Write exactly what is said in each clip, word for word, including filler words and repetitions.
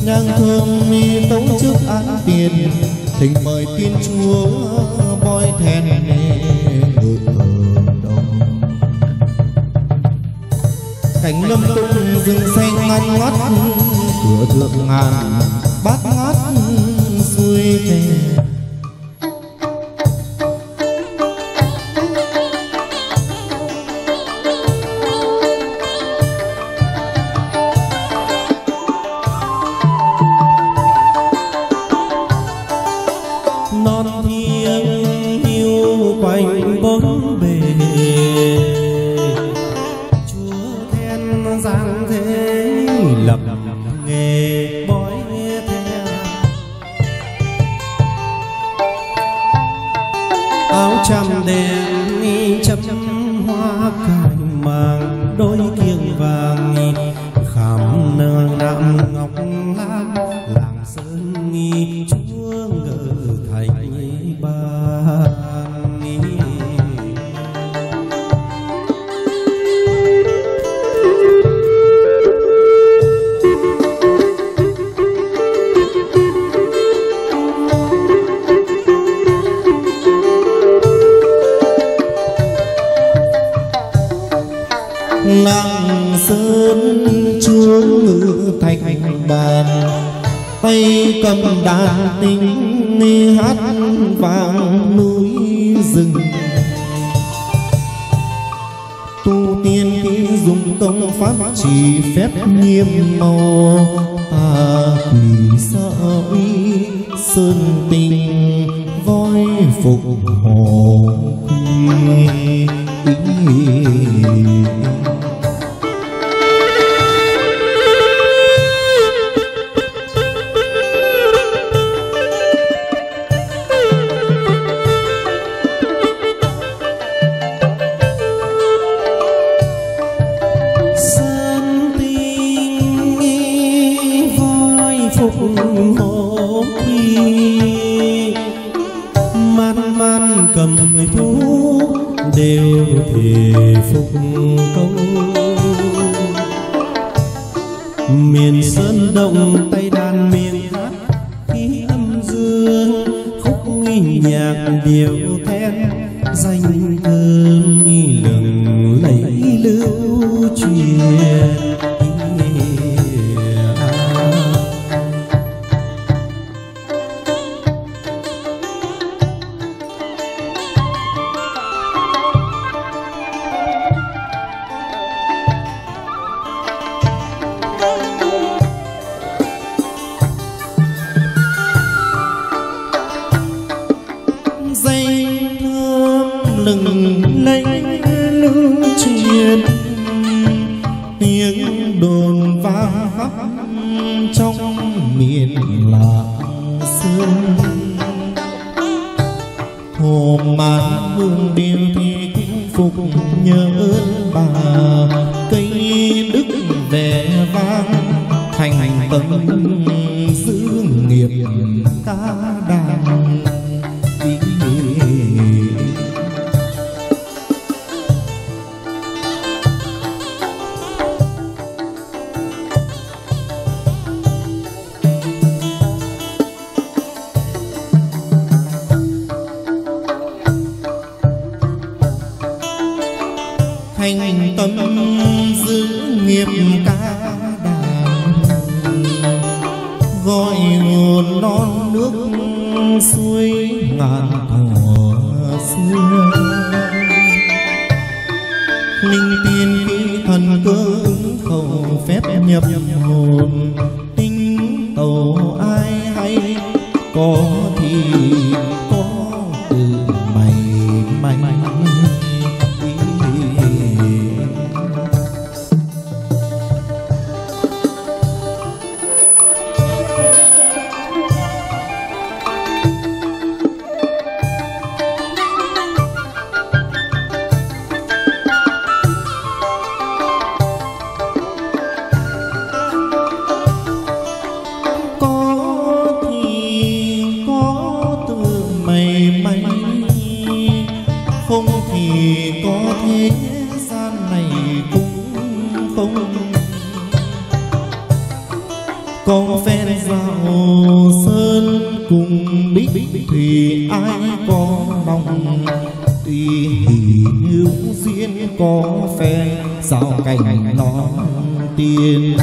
nhang thơm mi tấu trước án tiền, thỉnh mời tiên chúa bói then ngự ở đông. Cảnh lâm tung rừng xanh ngăn ngắt, cửa thượng ngàn bát ngát xuôi thề. Lăng sơn chúa ngự thạch bàn, tay cầm đàn tinh hát vang núi rừng. Tu tiên khi dùng công pháp chỉ phép nghiêm màu, ta quỳ sợ uy sơn tình voi phục hồ quy. Đều thể phục công miền sơn động tay đàn miền hát khí âm dương khúc nhạc điệu then danh thơm lừng lẫy lưu truyền. Lừng lẫy lưu truyền tiếng đồn vang khắp trong miền lạng sơn. Hồ màn hương điệu thì phục nhớ bà, cây đức vẻ vang thành tâm giữ nghiệp ca đàn. Thành tâm giữ nghiệp ca đàn, gọi nguồn non nước suối ngàn thuở xưa. Linh tiên khí thần cơ ứng khẩu phép nhập hồn, tinh tàu ai hay có thì có từ mày mày. có phen dạo sơn cùng đích thì ai có lòng tùy hữu duyên có phen sao cảnh nó tiên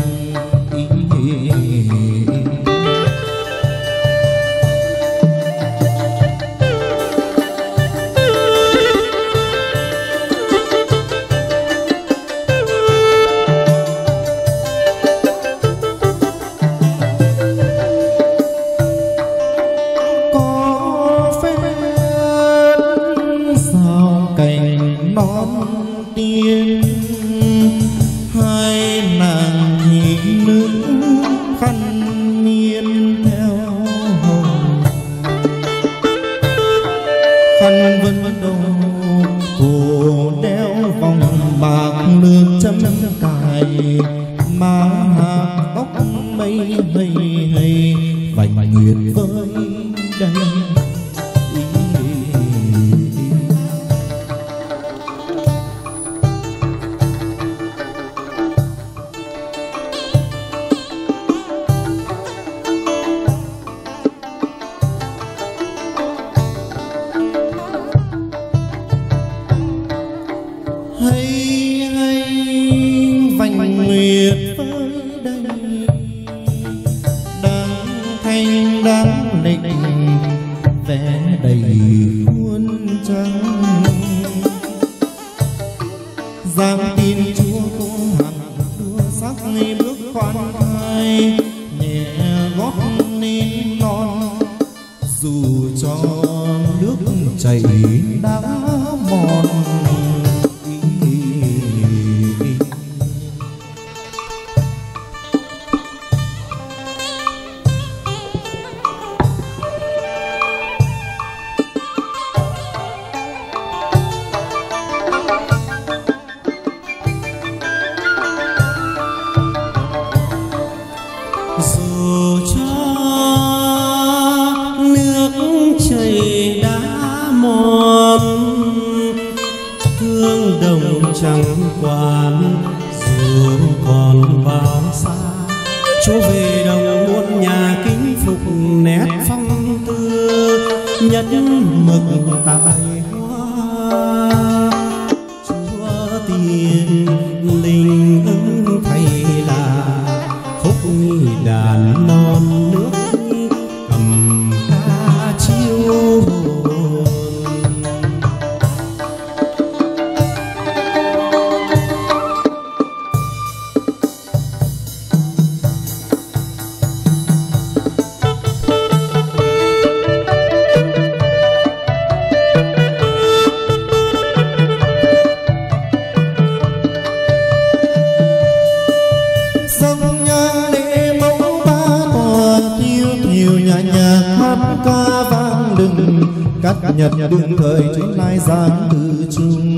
nhật đương thời chúng lai giang từ chung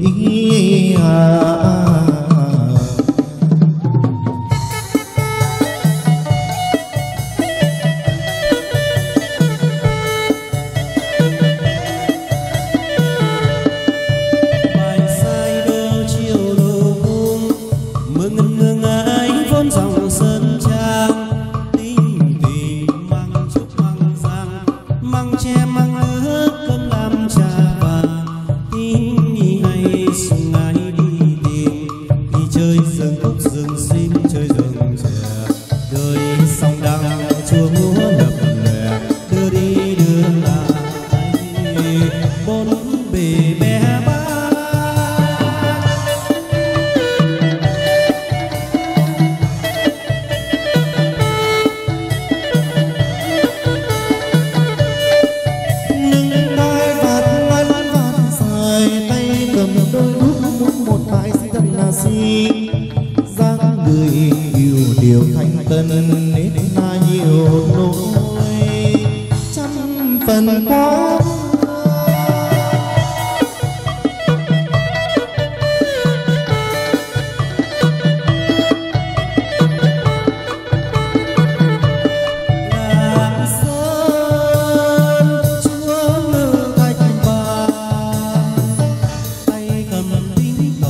ý à, à.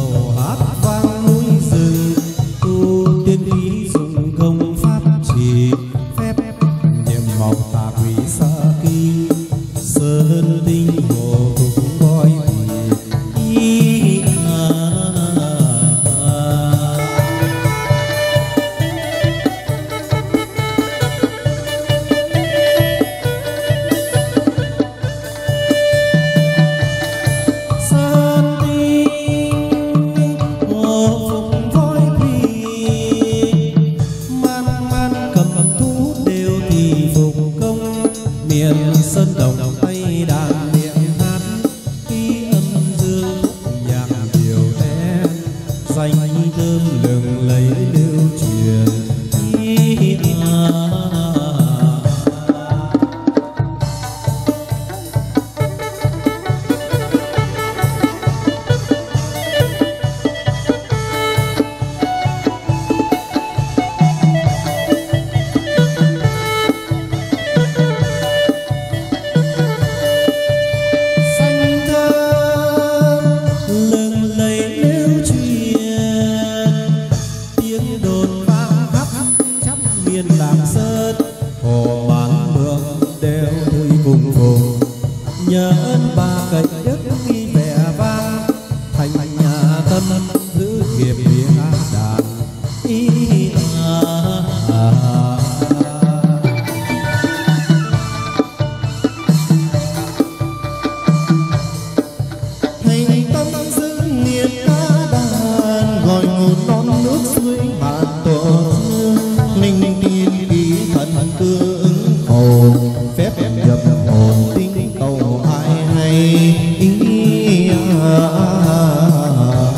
tiên ý dùng công pháp trì miền Lạng Sơn, hồ bán mường đều vui cùng vùng. Nhớ ơn ba cậy đức ghi vẻ vang, thành nhà tâm giữ nghiệp địa đàn ý à, à, à. Thành tâm giữ nghiệp ca đàn, gọi ngột non nước suối hạt tổ dương. Linh tiên kỳ thần tương hầu, phép nhập hồn tinh tàu ai hay ý à, à, à.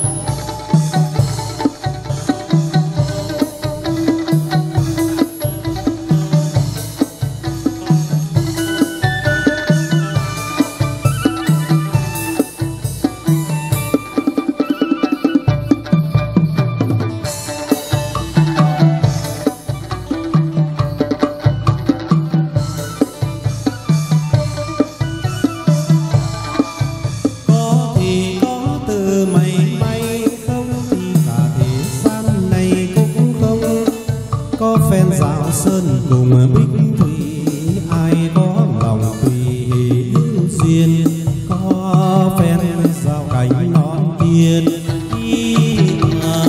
Sơn cùng bích thủy, ai có lòng tùy hữu duyên, có phen giao cánh non tiên à,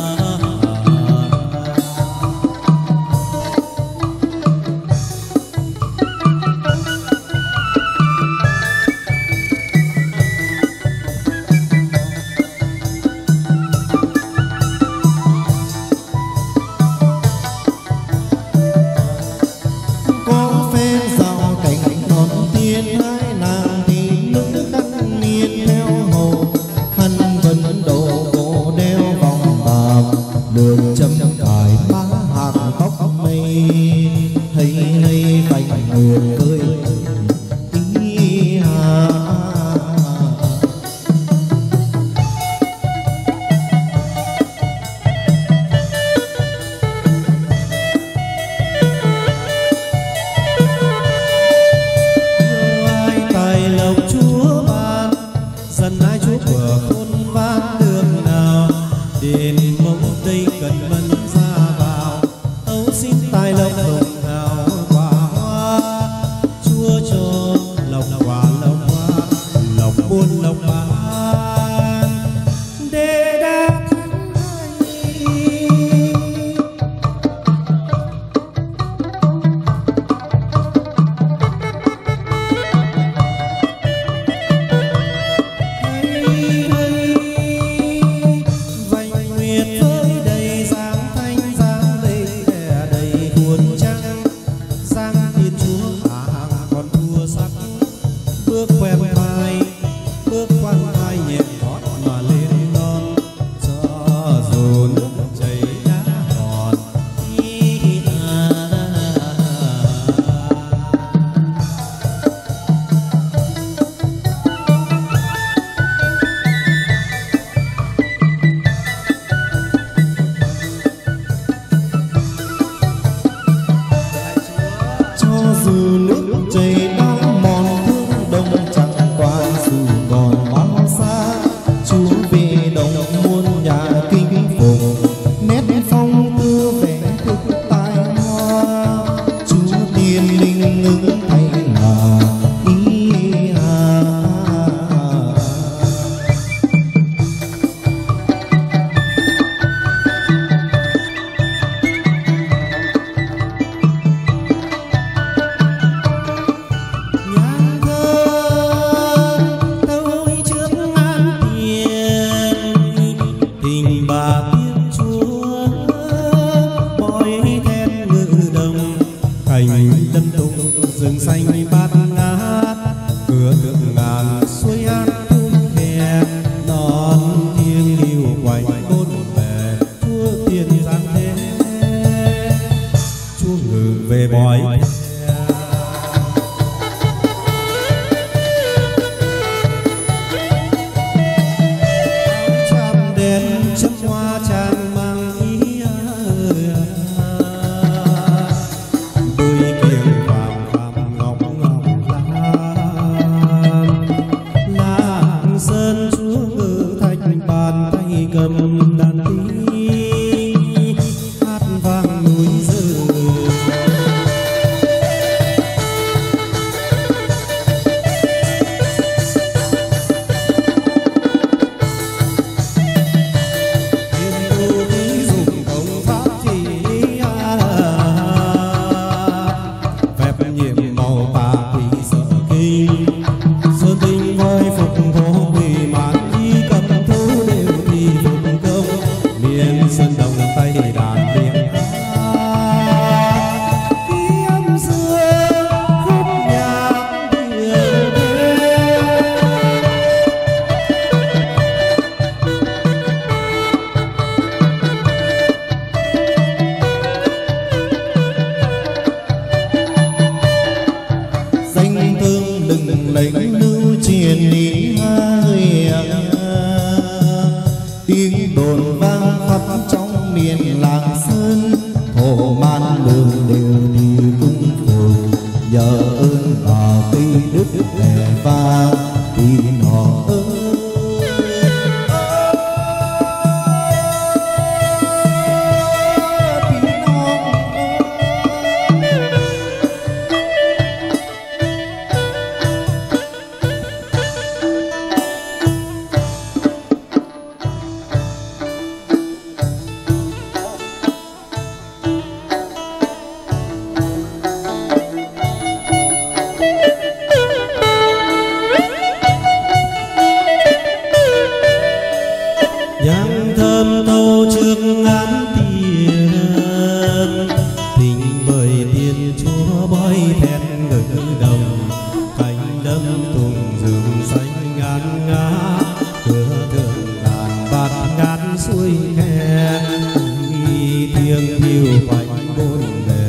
cầm đàn tí hát vang núi rừng. lệnh lưu truyền đi hơi tiếng đồn vang khắp trong miền Lạng Sơn, thổ man đường đều đi cung phụng nhờ ơn bà cây đức vẻ vang vì nó ơi. Nhang thơm thâu trước ngán tiền, tình vời tiền chúa bói thét ngự đồng, cánh đâm tùng rừng xanh ngàn ngã, cửa thượng ngàn bát ngàn suối khe, thiêng thiêu quanh bốn bề.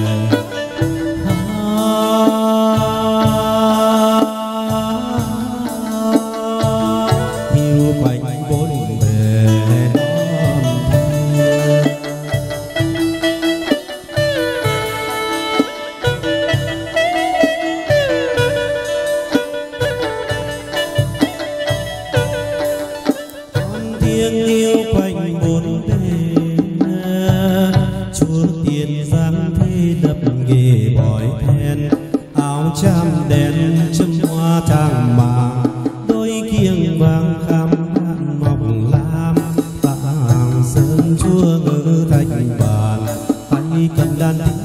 Thiêu quanh bốn bề. Thiêng yêu quanh bốn bề, chúa tiền giang thế đập nghề bói then, áo cham đen châm hoa trang màng, đôi kiêng vàng kham hạn mọc lam, vàng sơn chúa ngữ thành bàn, tay cầm đàn